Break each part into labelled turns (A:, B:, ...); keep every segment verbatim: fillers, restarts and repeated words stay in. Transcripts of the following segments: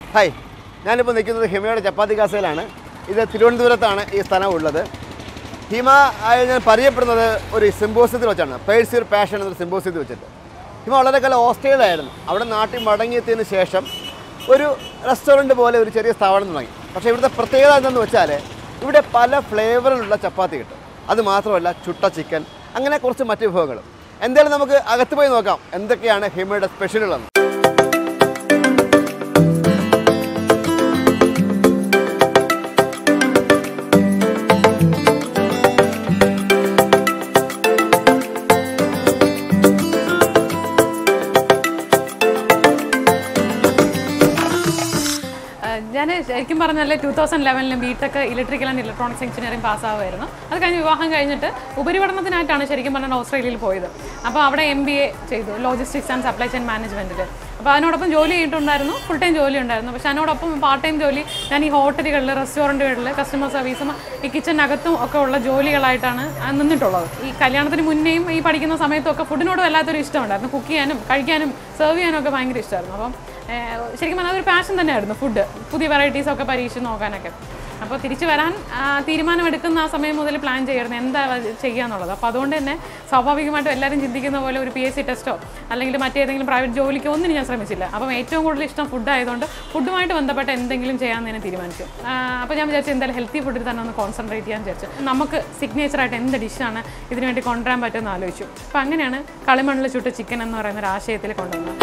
A: Hi, ഞാനിപ്പോൾ നിൽക്കുന്നത് ഹിമയുടെ ചപ്പാത്തി കാസയിലാണ്. ഇത് തിരുവനന്തപുരത്താണ് ഈ സ്ഥലം ഉള്ളത്. ഹിമ ഞാൻ പരിചയപ്പെടുന്നത് ഒരു സിമ്പോസിയത്തിൽ വെച്ചാണ്, പേഴ്സ് യുവർ പാഷൻ എന്നൊരു സിമ്പോസിയത്തിൽ വെച്ചിട്ട്. ഹിമ വളരെ കാലം ഓസ്ട്രേലിയയിലായിരുന്നു. അവിടെ നാട്ടിൽ മടങ്ങിയെത്തിയതിന് ശേഷം ഒരു റെസ്റ്റോറൻറ്റ് പോലെ ഒരു ചെറിയ സ്ഥാപനം തുടങ്ങി. പക്ഷേ ഇവിടുത്തെ പ്രത്യേകത എന്തെന്ന് വെച്ചാൽ ഇവിടെ പല ഫ്ലേവറിലുള്ള ചപ്പാത്തി കിട്ടും. അത് മാത്രമല്ല ചുട്ട ചിക്കൻ, അങ്ങനെ കുറച്ച് മറ്റ് വിഭവങ്ങളും. എന്തായാലും നമുക്ക് അകത്ത് പോയി നോക്കാം എന്തൊക്കെയാണ് ഹിമയുടെ സ്പെഷ്യലുകളെന്ന്.
B: ഞാൻ ശരിക്കും പറഞ്ഞാൽ ടൂ തൗസൻഡ് ലെവനിലും B tech electrical and electronics engineering പാസ്സാവുമായിരുന്നു. അത് കഴിഞ്ഞ് വിവാഹം കഴിഞ്ഞിട്ട് ഉപരിപഠനത്തിനായിട്ടാണ് ശരിക്കും പറഞ്ഞാൽ ഓസ്ട്രേലിയയിൽ പോയത്. അപ്പോൾ അവിടെ എം ബി എ ചെയ്തു ലോജിസ്റ്റിക്സ് ആൻഡ് സപ്ലൈ ചെയിൻ മാനേജ്മെൻറ്റിൽ. അപ്പോൾ അതിനോടൊപ്പം ജോലി ചെയ്തിട്ടുണ്ടായിരുന്നു, ഫുൾ ടൈം ജോലി ഉണ്ടായിരുന്നു. പക്ഷേ അതിനോടൊപ്പം പാർട്ട് ടൈം ജോലി ഞാൻ ഈ ഹോട്ടലുകളിൽ, റെസ്റ്റോറൻറ്റുകളിൽ കസ്റ്റമർ സർവീസും ഈ കിച്ചണിനകത്തും ഒക്കെ ഉള്ള ജോലികളായിട്ടാണ് നിന്നിട്ടുള്ളത്. ഈ കല്യാണത്തിന് മുന്നേയും ഈ പഠിക്കുന്ന സമയത്തും ഒക്കെ ഫുഡിനോട് വല്ലാത്തൊരു ഇഷ്ടമുണ്ടായിരുന്നു. കുക്ക് ചെയ്യാനും കഴിക്കാനും സെർവ് ചെയ്യാനും ഒക്കെ ഭയങ്കര ഇഷ്ടമായിരുന്നു. അപ്പം ശരിക്കും പറഞ്ഞാൽ അതൊരു പാഷൻ തന്നെയായിരുന്നു ഫുഡ്, പുതിയ വെറൈറ്റീസൊക്കെ പരീക്ഷിച്ച് നോക്കാനൊക്കെ. അപ്പോൾ തിരിച്ചു വരാൻ തീരുമാനമെടുക്കുന്ന ആ സമയം മുതൽ പ്ലാൻ ചെയ്യായിരുന്നു എന്താ ചെയ്യുക എന്നുള്ളത്. അപ്പോൾ അതുകൊണ്ട് തന്നെ സ്വാഭാവികമായിട്ടും എല്ലാവരും ചിന്തിക്കുന്ന പോലെ ഒരു പി എസ് സി ടെസ്റ്റോ അല്ലെങ്കിൽ മറ്റേതെങ്കിലും പ്രൈവറ്റ് ജോലിക്കോ ഒന്നിനും ഞാൻ ശ്രമിച്ചില്ല. അപ്പം ഏറ്റവും കൂടുതൽ ഇഷ്ടം ഫുഡ് ആയതുകൊണ്ട് ഫുഡുമായിട്ട് ബന്ധപ്പെട്ട എന്തെങ്കിലും ചെയ്യാമെന്ന് ഞാൻ തീരുമാനിച്ചു. അപ്പോൾ ഞാൻ വിചാരിച്ചു എന്തായാലും ഹെൽത്തി ഫുഡിൽ തന്നെ ഒന്ന് കോൺസെൻട്രേറ്റ് ചെയ്യാൻ വിചാരിച്ചു. നമുക്ക് സിഗ്നേച്ചറായിട്ട് എന്ത് ഡിഷാണ് ഇതിനു വേണ്ടി കൊണ്ടുവരാൻ പറ്റുമെന്ന് ആലോചിച്ചു. അപ്പോൾ അങ്ങനെയാണ് കളിമണ്ണിൽ ചുട്ട ചിക്കൻ എന്ന് പറയുന്ന ഒരു ആശയത്തിൽ കൊണ്ടുവന്നത്.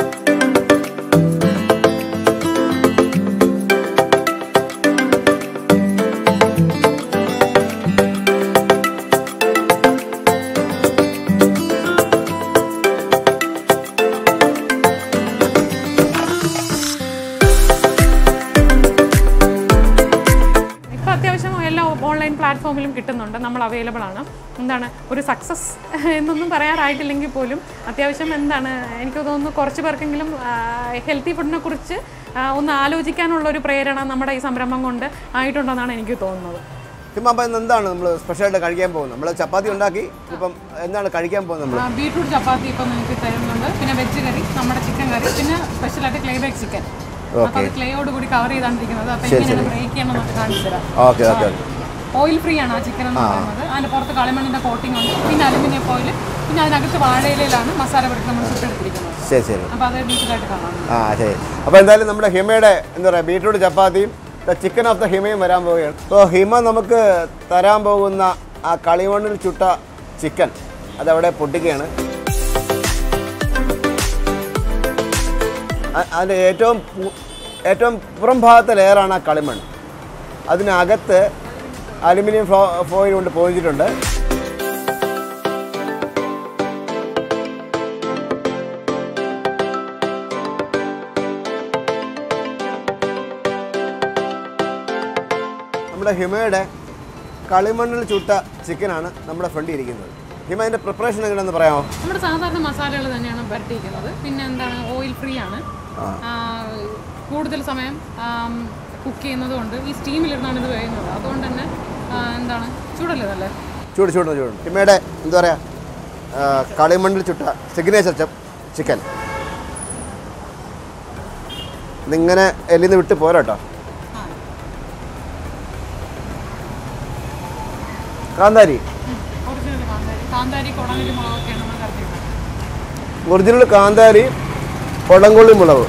B: ഓൺലൈൻ പ്ലാറ്റ്ഫോമിലും കിട്ടുന്നുണ്ട്, നമ്മൾ അവൈലബിൾ ആണ്. എന്താണ് ഒരു സക്സസ് എന്നൊന്നും പറയാറായിട്ടില്ലെങ്കിൽ പോലും അത്യാവശ്യം എന്താണ് എനിക്ക് തോന്നുന്നു കുറച്ച് പേർക്കെങ്കിലും ഹെൽത്തി ഫുഡിനെ കുറിച്ച് ഒന്ന് ആലോചിക്കാനുള്ളൊരു പ്രേരണ നമ്മുടെ ഈ സംരംഭം കൊണ്ട് ആയിട്ടുണ്ടെന്നാണ് എനിക്ക് തോന്നുന്നത്.
A: ഇപ്പം എന്താണ് നമ്മൾ സ്പെഷ്യലായിട്ട് കഴിക്കാൻ പോകുന്നത്? നമ്മൾ ചപ്പാത്തി ഉണ്ടാക്കി, ഇപ്പം എന്താണ് കഴിക്കാൻ പോകുന്നത്? നമ്മൾ
B: ബീട്രൂട്ട് ചപ്പാത്തി ഇപ്പം നിങ്ങൾക്ക് തരുന്നുണ്ട്, പിന്നെ വെജ് കറി, നമ്മുടെ ചിക്കൻ കറി, പിന്നെ സ്പെഷ്യലായിട്ട് ക്ലേ ബേക്ക് ചിക്കൻ. അപ്പോൾ അത് ക്ലേയോട് കൂടി കവർ ചെയ്താണ്ടിരിക്കുന്നത്. അപ്പോൾ എങ്ങനെയാണ് ബ്രേക്ക് ചെയ്യണമെന്നൊക്കെ കാണിച്ചു തരാം.
A: ഓക്കെ ഓക്കെ
B: ഓയിൽ ഫ്രീ ആണ് ആ ചിക്കൻ എന്ന് പറയുന്നത്. അതിൻ്റെ പുറത്ത് കളിമണ്ണിൻ്റെ കോട്ടിംഗ് ഉണ്ട്, പിന്നെ അലുമിനിയം ഫോയിൽ, പിന്നെ അതിനകത്ത് വാഴയിലാണ് മസാല പെടുത്തി നമ്മൾ ചുട്ടെടുത്തിരിക്കുന്നത്. ശരി ശരി. അപ്പോൾ അത് ഡീറ്റെയിലായിട്ട് കാണാം.
A: ആ ശരി. അപ്പോൾ എന്തായാലും നമ്മുടെ ഹിമയുടെ എന്താ പറയുക ബീട്രൂട്ട് ചപ്പാത്തിയും ചിക്കൻ ഓഫ് ദ ഹിമയും വരാൻ പോവുകയാണ്. അപ്പോൾ ഹിമ നമുക്ക് തരാൻ പോകുന്ന ആ കളിമണ്ണിൽ ചുട്ട ചിക്കൻ അതവിടെ പൊട്ടിക്കുകയാണ്. അതിൻ്റെ ഏറ്റവും ഏറ്റവും പുറം ഭാഗത്തെ ലെയറാണ് ആ കളിമണ്ണ്. അതിനകത്ത് അലുമിനിയം ഫോ ഫോയിൽ കൊണ്ട് പൊതിഞ്ഞിട്ടുണ്ട്. നമ്മുടെ ഹിമയുടെ കളിമണ്ണിൽ ചുട്ട ചിക്കനാണ് നമ്മുടെ ഫ്രണ്ടിൽ ഇരിക്കുന്നത്. ഹിമ അതിൻ്റെ പ്രിപ്പറേഷൻ എങ്ങനെയാണെന്ന് പറയാമോ?
B: നമ്മുടെ സാധാരണ മസാലകൾ തന്നെയാണ് പുരട്ടിയിരിക്കുന്നത്. പിന്നെ എന്താണ് ഓയിൽ ഫ്രീ ആണ്. കൂടുതൽ സമയം കുക്ക് ചെയ്യുന്നതുകൊണ്ട് ഈ സ്റ്റീമിലിരുന്നാണ് ഇത് വേകുന്നത്. അതുകൊണ്ട് തന്നെ എന്താണ് ചൂടല്ലേ നല്ല
A: ചൂട് ചൂട് ചൂടുണ്ട്. ഹിമയുടെ എന്താ പറയുക കളിമണ്ണിൽ ചുട്ട സിഗ്നേച്ചർ ചിക്കൻ. ഇതിങ്ങനെ എല്ലിന്ന് വിട്ട് പോരാട്ടോ. കാന്താരി ഒറിജിനൽ കാന്താരി, കൊടംകൊള്ളി മുളക്.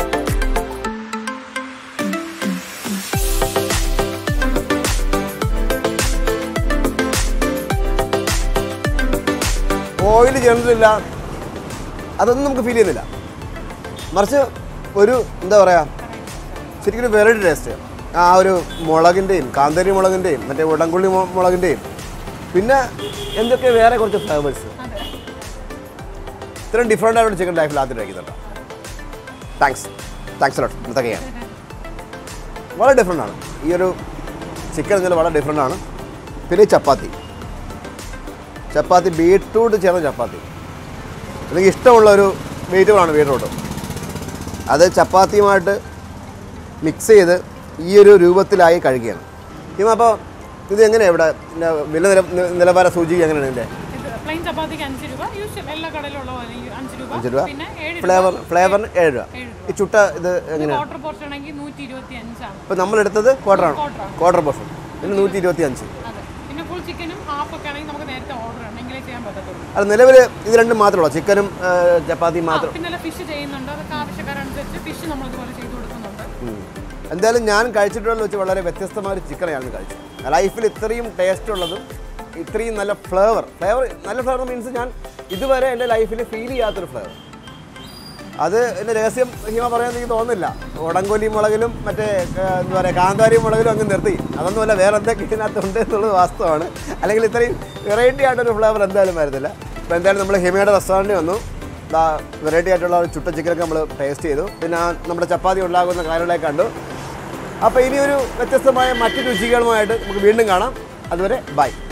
A: ഓയിൽ ചേർന്നിട്ടില്ല, അതൊന്നും നമുക്ക് ഫീൽ ചെയ്യുന്നില്ല. മറിച്ച് ഒരു എന്താ പറയുക ശരിക്കും വെറൈറ്റി ടേസ്റ്റ്. ആ ഒരു മുളകിൻ്റെയും കാന്താരി മുളകിൻ്റെയും മറ്റേ ഉടംകൊള്ളി മുളകിൻ്റെയും പിന്നെ എന്തൊക്കെ വേറെ കുറച്ച് ഫ്ലേവേഴ്സ്. ഇത്രയും ഡിഫറെൻ്റ് ആയിട്ട് ചിക്കൻ ലൈഫിൽ ആദ്യം കഴിക്കുന്നുണ്ടോ? Thanks thanks lot. എന്തൊക്കെയാണ് വളരെ ഡിഫറെൻ്റ് ആണ് ഈ ഒരു ചിക്കൻ എന്നാൽ വളരെ ഡിഫറെൻ്റ് ആണ്. പിന്നെ ചപ്പാത്തി ചപ്പാത്തി ബീട്രൂട്ട് ചേർന്ന ചപ്പാത്തി എനിക്ക് ഇഷ്ടമുള്ളൊരു വെജിറ്റബിളാണ് ബീട്രൂട്ട്. അത് ചപ്പാത്തിയുമായിട്ട് മിക്സ് ചെയ്ത് ഈ ഒരു രൂപത്തിലായി കഴിക്കുകയാണ്. അപ്പോൾ ഇത് എങ്ങനെയാണ് ഇവിടെ വില നിലവാര സൂചിക എങ്ങനെയാണ് ഇതിൻ്റെ?
B: പ്ലെയിൻ പ്ലെയിൻ ചപ്പാത്തിക്ക് അഞ്ച് രൂപ യൂഷ്വൽ എല്ലാ കടയിലുള്ള പോലെ അഞ്ച് രൂപ
A: അഞ്ച് രൂപ
B: പിന്നെ ഏഴ്
A: ഫ്ലേവർ ഫ്ലേവറിന് ഏഴ് രൂപ ഈ ചുട്ട ഇത് എങ്ങനെയാണ്
B: ക്വാർട്ടർ പോർഷൻ ആണെങ്കിൽ നൂറ്റി ഇരുപത്തി അഞ്ചാണ്
A: ഇപ്പം നമ്മളെടുത്തത് ക്വാർട്ടറാണ് ക്വാർട്ടർ പോർഷൻ പിന്നെ നൂറ്റി ഇരുപത്തി അഞ്ച്
B: അതെ പിന്നെ ഫുൾ ചിക്കനും ഹാഫ് ഒക്കെ ആണെങ്കിൽ നമുക്ക് നേരത്തെ ഓർഡർ ആണ് എങ്കിലേ ചെയ്യാൻ പറ്റത്തുള്ളൂ
A: അത് നിലവിൽ ഇത് രണ്ടും മാത്രമേ ചിക്കനും ചപ്പാത്തിയും മാത്രം
B: പിന്നെ ഫിഷ് ചെയ്യുന്നുണ്ട് അതൊക്കെ ആവശ്യക്കാരനുസരിച്ച് ഫിഷ് നമ്മൾ ഇതുപോലെ ചെയ്ത് കൊടുക്കുന്നുണ്ട്
A: എന്തായാലും ഞാൻ കഴിച്ചിട്ടുള്ളത് വെച്ച് വളരെ വ്യത്യസ്തമായ ഒരു ചിക്കനാണ് കഴിച്ചത് ലൈഫിൽ ഇത്രയും ടേസ്റ്റ് ഉള്ളതും ഇത്രയും നല്ല ഫ്ലേവർ ഫ്ലേവർ നല്ല ഫ്ലേവർ മീൻസ് ഞാൻ ഇതുവരെ എൻ്റെ ലൈഫിൽ ഫീൽ ചെയ്യാത്തൊരു ഫ്ലേവർ അത് എൻ്റെ രഹസ്യം ഹിമ പറയാൻ എനിക്ക് തോന്നുന്നില്ല ഉടങ്കൊലി മുളകിലും മറ്റേ എന്താ പറയുക കാന്താരി മുളകിലും അങ്ങ് നിർത്തി അതൊന്നുമല്ല വേറെ എന്തൊക്കെ ഇതിനകത്തുണ്ട് എന്നുള്ളത് വാസ്തവമാണ് അല്ലെങ്കിൽ ഇത്രയും വെറൈറ്റി ആയിട്ടൊരു ഫ്ലേവർ എന്തായാലും വരുന്നില്ല അപ്പോൾ എന്തായാലും നമ്മൾ ഹിമയുടെ റെസ്റ്റോറൻറ്റിൽ വന്നു വെറൈറ്റി ആയിട്ടുള്ള ഒരു ചുട്ട ചിക്കനൊക്കെ നമ്മൾ ടേസ്റ്റ് ചെയ്തു പിന്നെ നമ്മുടെ ചപ്പാത്തി ഉണ്ടാകുന്ന കാര്യങ്ങളൊക്കെ കണ്ടു അപ്പോൾ ഇനിയൊരു വ്യത്യസ്തമായ മറ്റു രുചികളുമായിട്ട് നമുക്ക് വീണ്ടും കാണാം അതുവരെ ബൈ